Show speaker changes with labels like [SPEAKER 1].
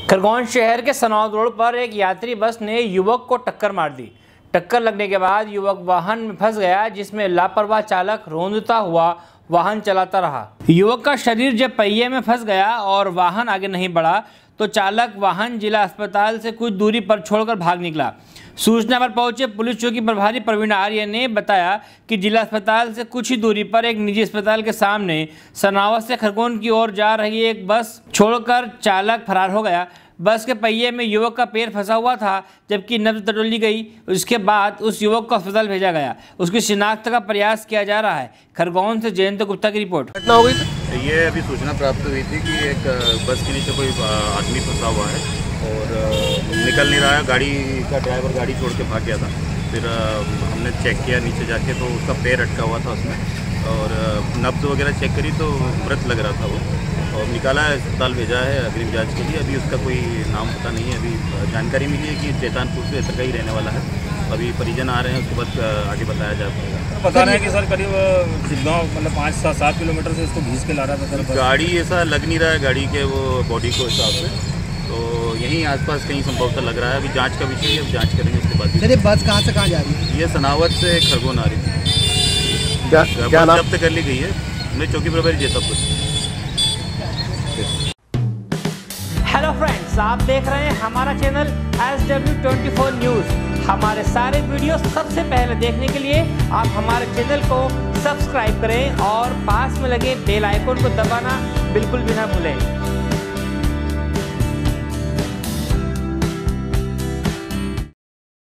[SPEAKER 1] खरगोन शहर के सनौद रोड पर एक यात्री बस ने युवक को टक्कर मार दी। टक्कर लगने के बाद युवक वाहन में फंस गया, जिसमें लापरवाह चालक रौंदता हुआ वाहन चलाता रहा। युवक का शरीर जब पहिए में फंस गया और वाहन आगे नहीं बढ़ा तो चालक वाहन जिला अस्पताल से कुछ दूरी पर छोड़कर भाग निकला। सूचना पर पहुंचे पुलिस चौकी प्रभारी प्रवीण आर्य ने बताया कि जिला अस्पताल से कुछ ही दूरी पर एक निजी अस्पताल के सामने सनावत से खरगोन की ओर जा रही एक बस छोड़कर चालक फरार हो गया। बस के पहिए में युवक का पैर फंसा हुआ था, जबकि नब्ज टटोली गई। उसके बाद उस युवक को अस्पताल भेजा गया। उसकी शिनाख्त का प्रयास किया जा रहा है। खरगोन से जयंत गुप्ता की रिपोर्ट।
[SPEAKER 2] घटना हो गई। ये अभी सूचना प्राप्त हुई थी कि एक बस के नीचे कोई आदमी फंसा हुआ है और निकल नहीं रहा है। गाड़ी का ड्राइवर गाड़ी छोड़ के भाग गया था। फिर हमने चेक किया नीचे जाके तो उसका पैर अटका हुआ था उसमें, और नब्ज वगैरह चेक करी तो मृत लग रहा था वो, और निकाला है, अस्पताल भेजा है अग्रिम जांच के लिए। अभी उसका कोई नाम पता नहीं है। अभी जानकारी मिली है कि चैतानपुर से इतना ही रहने वाला है। अभी परिजन आ रहे हैं, उसके बाद आगे बताया जा पाएगा।
[SPEAKER 3] बता रहे हैं कि सर करीब चितगांव मतलब 5-7 किलोमीटर से इसको घींच के ला रहा था सर।
[SPEAKER 2] गाड़ी ऐसा लग नहीं रहा है गाड़ी के वो बॉडी को हिसाब से, तो यहीं आसपास कहीं संभवतः लग रहा है। अभी जांच का विषय है, जांच करेंगे उसके बाद।
[SPEAKER 4] सर ये बस कहाँ से कहाँ जा रही है?
[SPEAKER 2] ये सनावत से खरगोन आ रही थी।
[SPEAKER 4] क्या नाम?
[SPEAKER 2] जब्त कर ली गई है। मैं चौकी प्रभारी जैतापुर।
[SPEAKER 1] हेलो फ्रेंड्स, आप देख रहे हैं हमारा चैनल SW24 न्यूज़। हमारे सारे वीडियो सबसे पहले देखने के लिए आप हमारे चैनल को सब्सक्राइब करें और पास में लगे बेल आइकन को दबाना बिल्कुल भी ना भूलें।